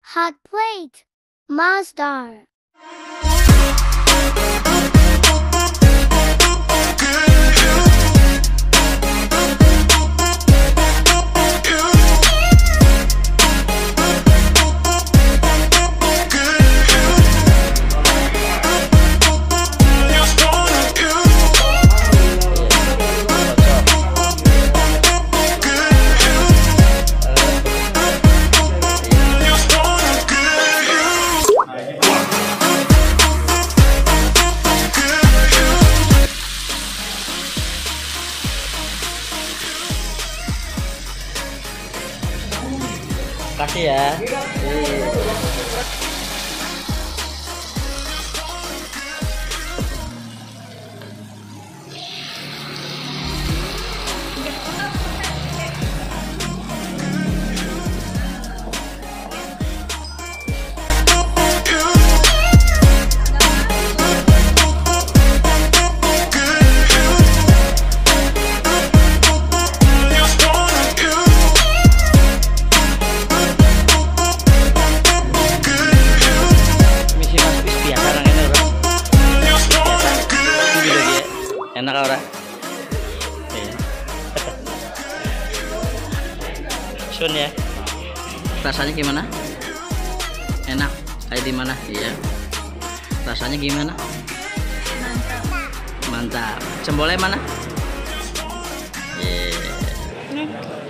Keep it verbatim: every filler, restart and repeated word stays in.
Hot plate. Masdar. Kasih ya. Enak ora? Iya. Sun ya. Rasanya gimana? Enak. Kayak di mana? Iya. Rasanya gimana? Mantap. Mantap. Jempolnya mana? Iya.